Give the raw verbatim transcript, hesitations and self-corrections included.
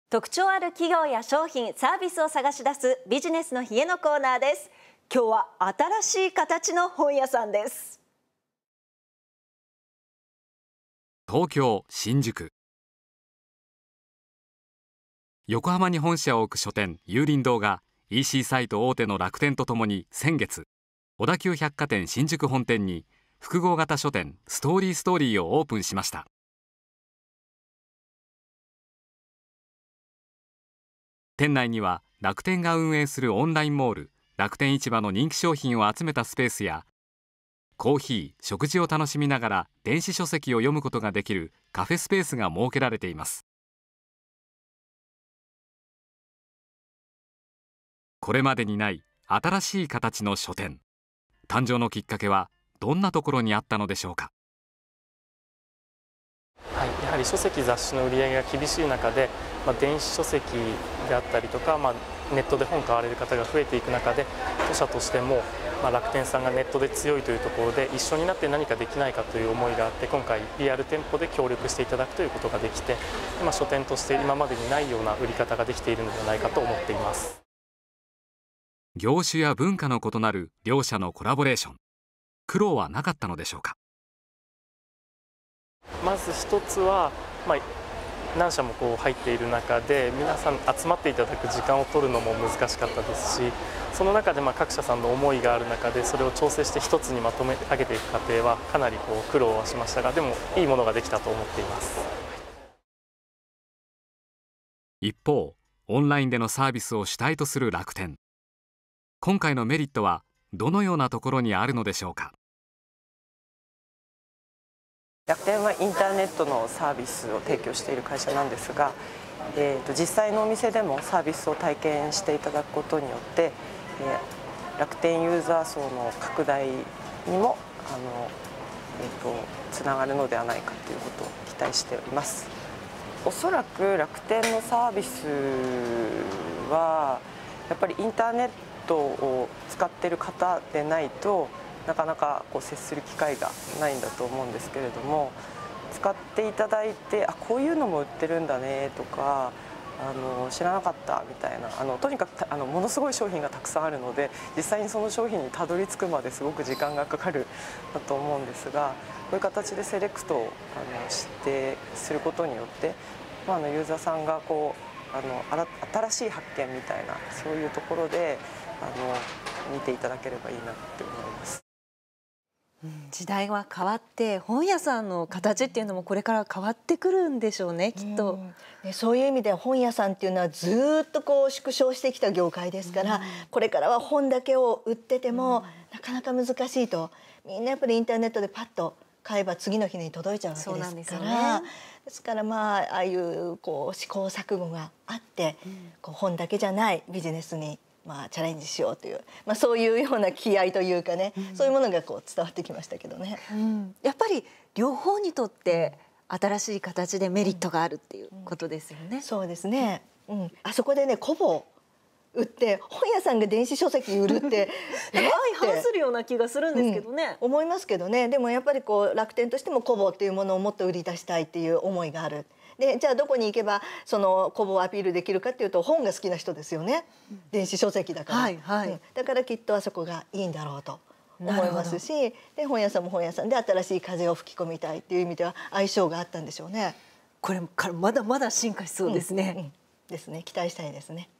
特徴ある企業や商品、サービスを探し出すビジネスの冷えのコーナーです。今日は新しい形の本屋さんです。 東京・新宿。横浜に本社を置く書店有林堂が イーシー サイト大手の楽天とともに先月、小田急百貨店新宿本店に複合型書店ストーリーストーリーをオープンしました。店内には楽天が運営するオンラインモール楽天市場の人気商品を集めたスペースや、コーヒー、食事を楽しみながら電子書籍を読むことができるカフェスペースが設けられています。これまでにない新しい形の書店。誕生のきっかけはどんなところにあったのでしょうか。 はい、やはり書籍雑誌の売り上げが厳しい中で、まあ、電子書籍であったりとか、まあ、ネットで本買われる方が増えていく中で、当社としても、まあ、楽天さんがネットで強いというところで一緒になって何かできないかという思いがあって、今回リアル店舗で協力していただくということができて、まあ、書店として今までにないような売り方ができているのではないかと思っています。 業種や文化の異なる両社のコラボレーション、苦労はなかったのでしょうか。 まず一つは、まあ、何社もこう入っている中で皆さん集まっていただく時間を取るのも難しかったですし、その中でまあ各社さんの思いがある中でそれを調整して一つにまとめ上げていく過程はかなりこう苦労はしましたが、でもいいものができたと思っています。 一方、オンラインでのサービスを主体とする楽天。今回のメリットはどのようなところにあるのでしょうか。 楽天はインターネットのサービスを提供している会社なんですが、えー、と実際のお店でもサービスを体験していただくことによって、えー、楽天ユーザー層の拡大にもあの、えー、とつながるのではないかということを期待しております。おそらく楽天のサービスはやっぱりインターネットを使っている方でないとなかなかこう接する機会がないんだと思うんですけれども、使っていただいて、あ、こういうのも売ってるんだねとか、あの知らなかったみたいな、あのとにかくあのものすごい商品がたくさんあるので、実際にその商品にたどり着くまですごく時間がかかるだと思うんですが、こういう形でセレクトをあのしてすることによって、まあ、あのユーザーさんがこうあのあら新しい発見みたいな、そういうところであの見ていただければいいなって思います。 時代は変わって本屋さんの形っていうのもこれから変わってくるんでしょうね、きっと。 うん、そういう意味で本屋さんっていうのはずっとこう縮小してきた業界ですから、うん、これからは本だけを売ってても、うん、なかなか難しいと。みんなやっぱりインターネットでパッと買えば次の日に届いちゃうわけですから、ね、ですからまあああいうこう試行錯誤があって、うん、こう本だけじゃないビジネスにまあチャレンジしようという、まあ、そういうような気合というかね、うん、そういうものがこう伝わってきましたけどね、 うん、やっぱり両方にとって新しい形でメリットがあるっていうことですよね。 うんうん、そうですね、うん、あそこでねコボ売って本屋さんが電子書籍売るって相反するような気がするんですけどね、 うん、思いますけどね。でもやっぱりこう楽天としてもコボっていうものをもっと売り出したいっていう思いがある。でじゃあどこに行けばそのコボをアピールできるかっていうと、本が好きな人ですよね、うん、電子書籍だから、はいはい、うん、だからきっとあそこがいいんだろうと思いますし、で本屋さんも本屋さんで新しい風を吹き込みたいっていう意味では相性があったんでしょうね。 これからまだまだ進化しそうですね、 うんうん、ですね、期待したいですね。